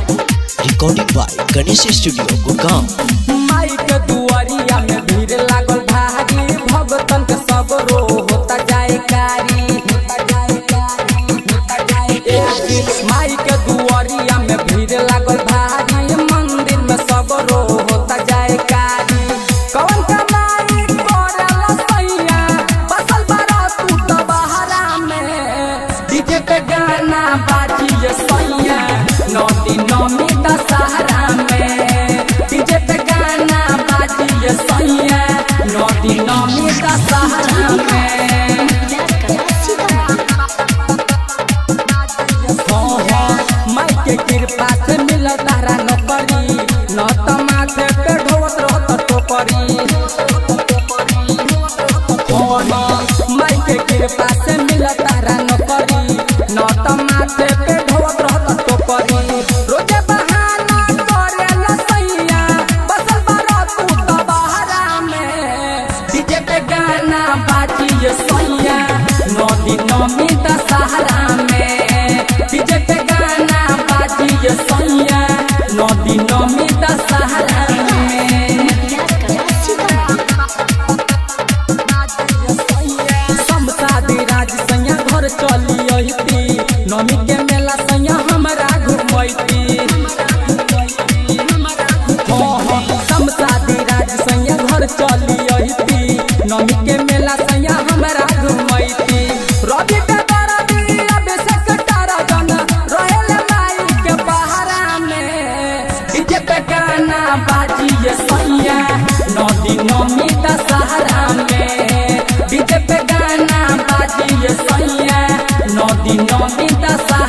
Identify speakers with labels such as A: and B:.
A: Recording by Ganesh studio Gurgaon.
B: माई के दुआरिया में भीड़ लागल भारी, भगतन के सबरो होता जयकारी। माई के दुआरिया में भीड़ लागल भारी, मंदिर में सबरो होता जयकारी। कौन कमाई करेला सैया, बसल बारा तू तो बहरा में। डीजे पे गाना बाजिए सैया, नौती नौमी दशहरा में। डीजे पे गाना बाजिए सैया, नौती नौमी दशहरा में। माई के कृपा से मिल तारा नौकरी, न त माथे पे ढोवत रहत टोकरी। माई के कृपा से मिल तारा नौकरी, न त माथे पे ढोवत रहत टोकरी। रोजे बहाना करेला सैया, बसल बारा तू तो बहरा में। डीजे पे गाना बाजिए सैया, नौती नौमी दशहरा में। डीजे पे गाना बाजिए सैया, नौती नौमी दशहरा में। शादी राज सैया घर चली अइती, नौमी के मेला सैया हमरा घुमैती। शादी राज सैया घर चली अइती, नौमी के मेला सैया हमरा घुमैती। रवि के दरदी अभिषेक तारा जन रहेले माई के बहरा में। डीजे पे गाना बाजिए सैया, नौती नौमी दशहरा में। डीजे पे गाना बाजिए सैया, नौती नौमी दशहरा